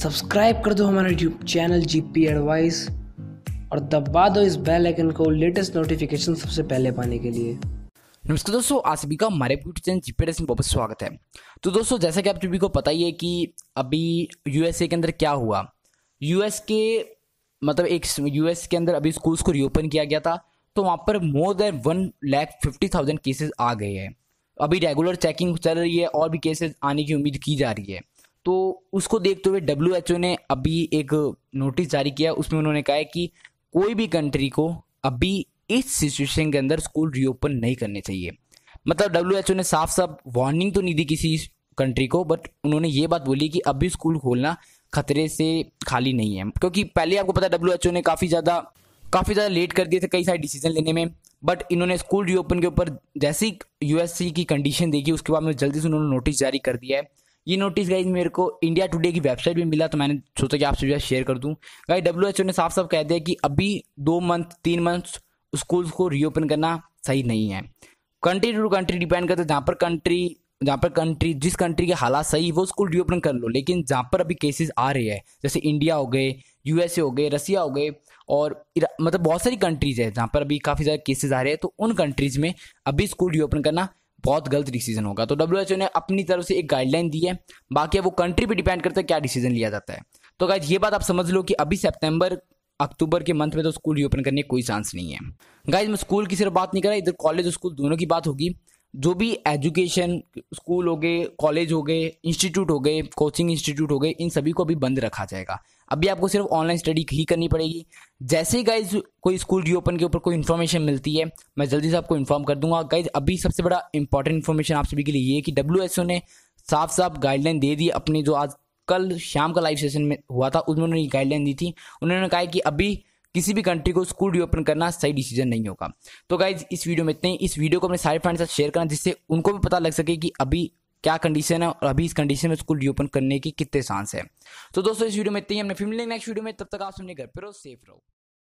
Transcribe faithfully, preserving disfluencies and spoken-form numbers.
Subscribe कर दो हमारा यूट्यूब चैनल जीपी एडवाइस और दबा दो इस बेल आइकन को लेटेस्ट नोटिफिकेशन सबसे पहले पाने के लिए। नमस्कार दोस्तों, आप सभी का हमारे यूट्यूब चैनल जीपी एडवाइस में बहुत स्वागत है। तो दोस्तों, जैसा कि आप सभी को पता ही है कि अभी यूएसए के अंदर क्या हुआ। यूएस के मतलब एक यूएस के अंदर अभी स्कूल्स को रीओपन किया गया था, तो वहाँ पर more than one lakh fifty thousand cases आ गए हैं। अभी रेगुलर चेकिंग चल रही है और भी केसेस आने की उम्मीद की जा रही है। तो उसको देखते हुए डब्ल्यू एच ओ ने अभी एक नोटिस जारी किया। उसमें उन्होंने कहा है कि कोई भी कंट्री को अभी इस सिचुएशन के अंदर स्कूल रीओपन नहीं करने चाहिए। मतलब डब्ल्यू एच ओ ने साफ साफ वार्निंग तो नहीं दी किसी कंट्री को, बट उन्होंने ये बात बोली कि अभी स्कूल खोलना खतरे से खाली नहीं है। क्योंकि पहले आपको पता है डब्ल्यू एच ओ ने काफ़ी ज़्यादा काफ़ी ज़्यादा लेट कर दिए थे कई सारे डिसीजन लेने में, बट इन्होंने स्कूल रीओपन के ऊपर जैसी यूएससी की कंडीशन देखी उसके बाद में जल्दी से उन्होंने नोटिस जारी कर दिया है। ये नोटिस गाइज मेरे को इंडिया टुडे की वेबसाइट में मिला, तो मैंने सोचा कि आपसे शेयर कर दूं। गाइज डब्ल्यू एच ओ ने साफ साफ कह दिया कि अभी दो मंथ तीन मंथ स्कूल्स को रीओपन करना सही नहीं है। कंट्री टू कंट्री डिपेंड करता है। जहाँ पर कंट्री जहाँ पर कंट्री जिस कंट्री के हालात सही वो स्कूल रीओपन कर लो, लेकिन जहाँ पर अभी केसेस आ रहे हैं जैसे इंडिया हो गए, यूएसए हो गए, रसिया हो गए और मतलब बहुत सारी कंट्रीज है जहाँ पर अभी काफ़ी ज़्यादा केसेस आ रहे हैं, तो उन कंट्रीज में अभी स्कूल रीओपन करना बहुत गलत डिसीजन होगा। तो डब्ल्यू एच ओ ने अपनी तरफ से एक गाइडलाइन दी है, बाकी वो कंट्री पे डिपेंड करता है क्या डिसीजन लिया जाता है। तो गाइज ये बात आप समझ लो कि अभी सितंबर अक्टूबर के मंथ में तो स्कूल रीओपन करने की कोई चांस नहीं है। गाइज मैं स्कूल की सिर्फ बात नहीं कर रहा, इधर कॉलेज और स्कूल दोनों की बात होगी। जो भी एजुकेशन स्कूल हो गए, कॉलेज हो गए, इंस्टीट्यूट हो गए, कोचिंग इंस्टीट्यूट हो गए, इन सभी को अभी बंद रखा जाएगा। अभी आपको सिर्फ ऑनलाइन स्टडी ही करनी पड़ेगी। जैसे ही गाइज कोई स्कूल रीओपन के ऊपर कोई इन्फॉर्मेशन मिलती है मैं जल्दी से आपको इन्फॉर्म कर दूंगा। गाइज अभी सबसे बड़ा इंपॉर्टेंट इन्फॉर्मेशन आप सभी के लिए ये है कि डब्ल्यू एच ओ ने साफ साफ गाइडलाइन दे दी। अपनी जो आज कल शाम का लाइव सेशन में हुआ था उसमें उन्होंने गाइडलाइन दी थी। उन्होंने कहा कि अभी किसी भी कंट्री को स्कूल रीओपन करना सही डिसीजन नहीं होगा। तो गाइज इस वीडियो में इतने ही। इस वीडियो को अपने सारे फ्रेंड्स के साथ शेयर करना जिससे उनको भी पता लग सके कि अभी क्या कंडीशन है और अभी इस कंडीशन में स्कूल रीओपन करने की कितने चांस है। तो दोस्तों इस वीडियो में इतने ही। हमने फिर मिलेंगे नेक्स्ट वीडियो में, तब तक आप सुनने घर पर रहो, सेफ रहो।